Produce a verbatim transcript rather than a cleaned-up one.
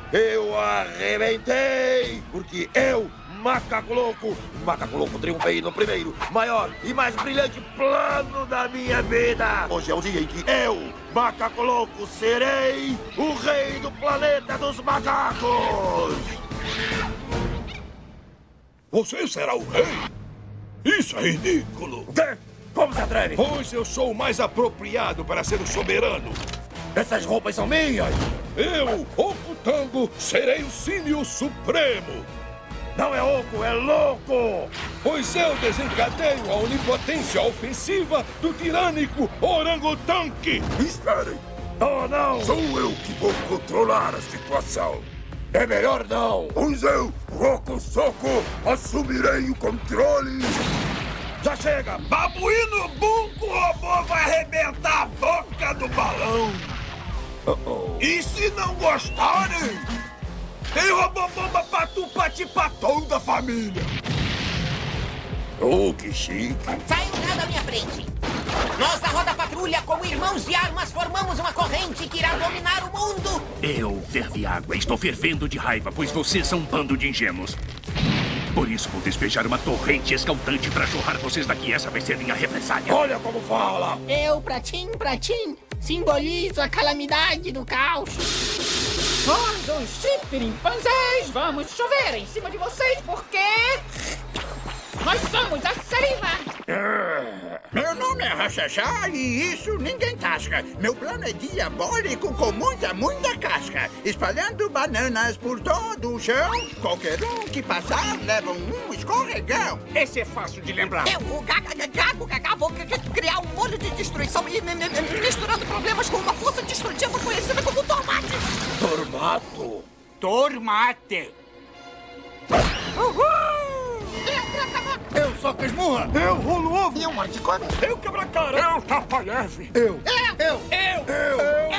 Eu arrebentei, porque eu, Macaco Louco, Macaco Louco triunfei no primeiro, maior e mais brilhante plano da minha vida. Hoje é o dia em que eu, Macaco Louco, serei o rei do planeta dos macacos. Você será o rei? Isso é ridículo. Quê? Como se atreve? Pois eu sou o mais apropriado para ser o soberano. Essas roupas são minhas. Eu, Oco Tango, serei o Símio Supremo. Não é oco, é louco! Pois eu desencadeio a onipotência ofensiva do tirânico orangotanque. Esperem! Oh, não! Sou eu que vou controlar a situação. É melhor não! Pois eu, Roco Soco, assumirei o controle. Já chega! Babuíno Bunco Robô vai arrebentar a boca do balão. Uh-oh. E se não gostarem, tem Robobomba Patu Patipatou da família. Oh, que chique! Saiam da minha frente! Nós da Roda Patrulha, como irmãos de armas, formamos uma corrente que irá dominar o mundo! Eu fervi água. Estou fervendo de raiva, pois vocês são um bando de ingênuos. Por isso vou despejar uma torrente escaldante para jorrar vocês daqui. Essa vai ser minha represália. Olha como fala! Eu, Pratim, Pratim, simbolizo a calamidade do caos. Nós, os chimpanzés, vamos chover em cima de vocês porque... nós somos a saliva! Meu nome é Rachachá e isso ninguém tasca. Meu plano é diabólico com muita, muita casca. Espalhando bananas por todo o chão. Qualquer um que passar leva um escorregão. Esse é fácil de lembrar. Eu, o Gaga, Gago, Gaga, vou criar um molho de destruição e misturando problemas com uma força destrutiva conhecida como tomate. Tormato! Tormate. Uhul! Eu só esmurra! Eu rolo ovo! E um monte de come. Eu quebra-cara! Eu tapa leve. Eu! Eu! Eu! Eu!